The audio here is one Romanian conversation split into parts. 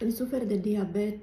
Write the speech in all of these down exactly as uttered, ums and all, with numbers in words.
Când suferi de diabet,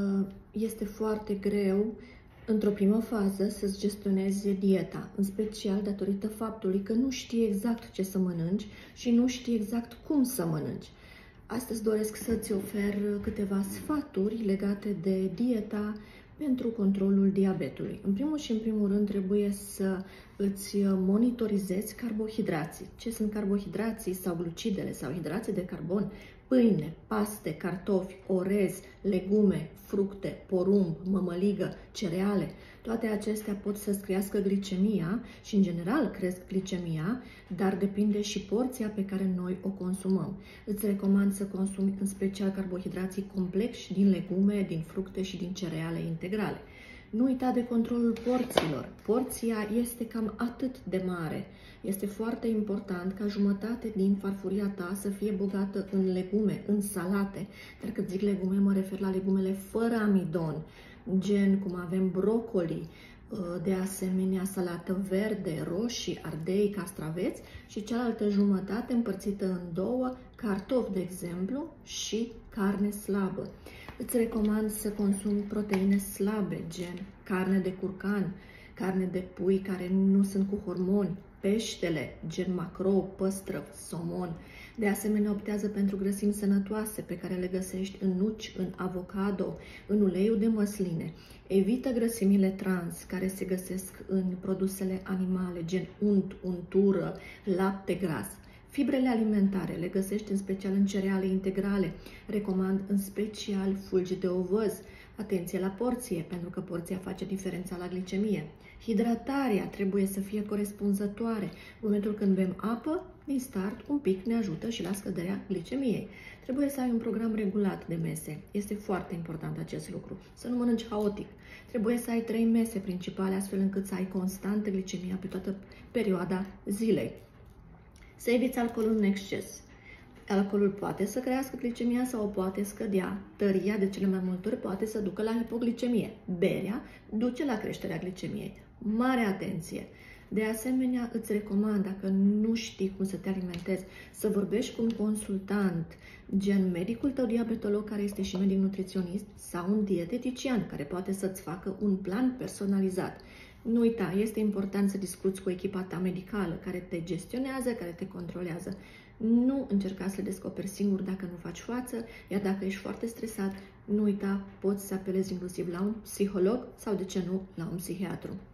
este foarte greu, într-o primă fază, să-ți gestionezi dieta, în special datorită faptului că nu știi exact ce să mănânci și nu știi exact cum să mănânci. Astăzi doresc să-ți ofer câteva sfaturi legate de dieta pentru controlul diabetului. În primul și în primul rând trebuie să îți monitorizezi carbohidrații. Ce sunt carbohidrații sau glucidele sau hidrații de carbon? Pâine, paste, cartofi, orez, legume, fructe, porumb, mămăligă, cereale. Toate acestea pot să-ți crească glicemia și în general cresc glicemia, dar depinde și porția pe care noi o consumăm. Îți recomand să consumi în special carbohidrații complexi din legume, din fructe și din cereale integrale. Nu uita de controlul porțiilor. Porția este cam atât de mare. Este foarte important ca jumătate din farfuria ta să fie bogată în legume, în salate. Dar când zic legume, mă refer la legumele fără amidon, gen cum avem brocoli, de asemenea salată verde, roșii, ardei, castraveți și cealaltă jumătate împărțită în două, cartofi, de exemplu, și carne slabă. Îți recomand să consumi proteine slabe, gen carne de curcan, carne de pui care nu sunt cu hormoni, peștele, gen macrou, păstrăv, somon. De asemenea, optează pentru grăsimi sănătoase pe care le găsești în nuci, în avocado, în uleiul de măsline. Evită grăsimile trans care se găsesc în produsele animale, gen unt, untură, lapte gras. Fibrele alimentare le găsești în special în cereale integrale. Recomand în special fulgi de ovăz. Atenție la porție, pentru că porția face diferența la glicemie. Hidratarea trebuie să fie corespunzătoare. În momentul când bem apă, din start, un pic ne ajută și la scăderea glicemiei. Trebuie să ai un program regulat de mese. Este foarte important acest lucru. Să nu mănânci haotic. Trebuie să ai trei mese principale, astfel încât să ai constantă glicemia pe toată perioada zilei. Să eviți alcoolul în exces. Alcoolul poate să crească glicemia sau o poate scădea. Tăria, de cele mai multe ori, poate să ducă la hipoglicemie. Berea duce la creșterea glicemiei. Mare atenție! De asemenea, îți recomand, dacă nu știi cum să te alimentezi, să vorbești cu un consultant, gen medicul tău diabetolog, care este și medic nutriționist, sau un dietetician, care poate să-ți facă un plan personalizat. Nu uita, este important să discuți cu echipa ta medicală, care te gestionează, care te controlează. Nu încerca să le descoperi singur dacă nu faci față, iar dacă ești foarte stresat, nu uita, poți să apelezi inclusiv la un psiholog sau, de ce nu, la un psihiatru.